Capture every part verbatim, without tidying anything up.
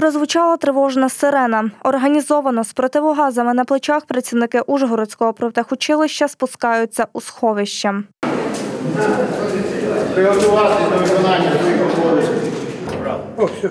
Прозвучала тривожна сирена. Організовано з противогазами на плечах працівники Ужгородського профтехучилища спускаються у сховище. Приготуватися до виконання своїх обов'язків. О, все.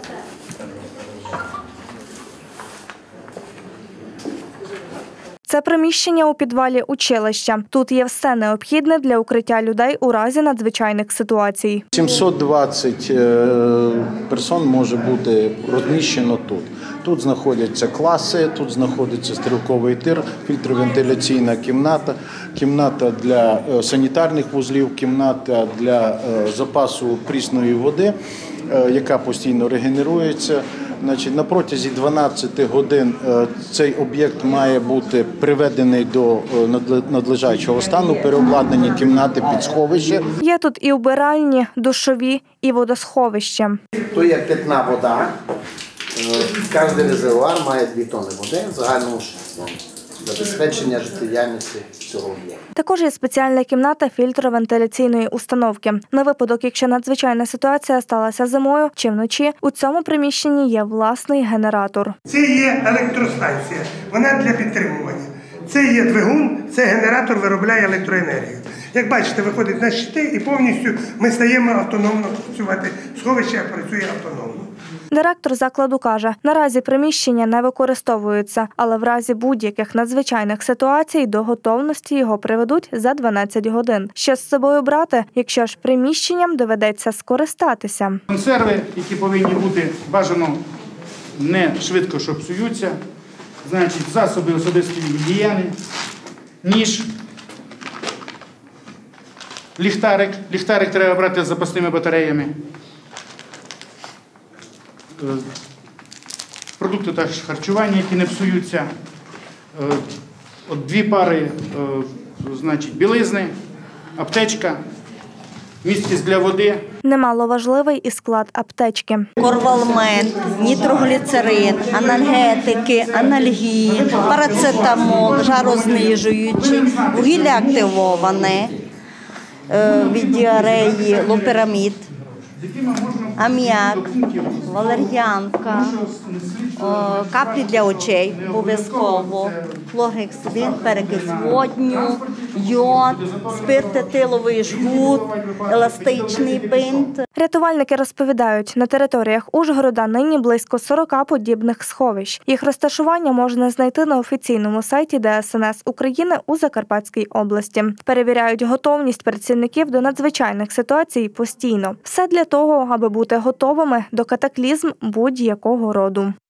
Це приміщення у підвалі училища. Тут є все необхідне для укриття людей у разі надзвичайних ситуацій. сімсот двадцять персон може бути розміщено тут. Тут знаходяться класи, тут знаходиться стрілковий тир, фільтровентиляційна кімната, кімната для санітарних вузлів, кімната для запасу прісної води, яка постійно регенерується. Значить, на протязі дванадцяти годин цей об'єкт має бути приведений до надлежачого стану, переобладнані кімнати під сховище. Є тут і вбиральні, душові, і водосховище. То є питна вода. Кожен резервуар має дві тонни води загальному забезпечення життєдіяльності цього об'єкту. Також є спеціальна кімната фільтровентиляційної установки. На випадок, якщо надзвичайна ситуація сталася зимою чи вночі, у цьому приміщенні є власний генератор. Це є електростанція, вона для підтримування. Це є двигун, це генератор виробляє електроенергію. Як бачите, виходить на щити і повністю ми стаємо автономно працювати. Сховище працює автономно. Директор закладу каже, наразі приміщення не використовується, але в разі будь-яких надзвичайних ситуацій до готовності його приведуть за дванадцять годин. Що з собою брати, якщо ж приміщенням доведеться скористатися? Консерви, які повинні бути бажано не швидко, що псуються, значить засоби особистої гігієни, ніж, ліхтарик. Ліхтарик треба брати з запасними батареями. Продукти та харчування, які не псуються, от дві пари, значить, білизни, аптечка, місце для води. Немало важливий і склад аптечки. Корвалмент, нітрогліцерин, анальгетики, анальгії, парацетамол, жарознижуючий, вугілля активоване, від діареї, лопирамід, аміак, валер'янка, каплі для очей обов'язково, хлоргексидин, перекис водню, йод, спирт етиловий жгут, еластичний бинт. Рятувальники розповідають, на територіях Ужгорода нині близько сорока подібних сховищ. Їх розташування можна знайти на офіційному сайті Де Ес Ен Ес України у Закарпатській області. Перевіряють готовність працівників до надзвичайних ситуацій постійно. Все для того, аби бути готовими до катаклізм будь-якого роду.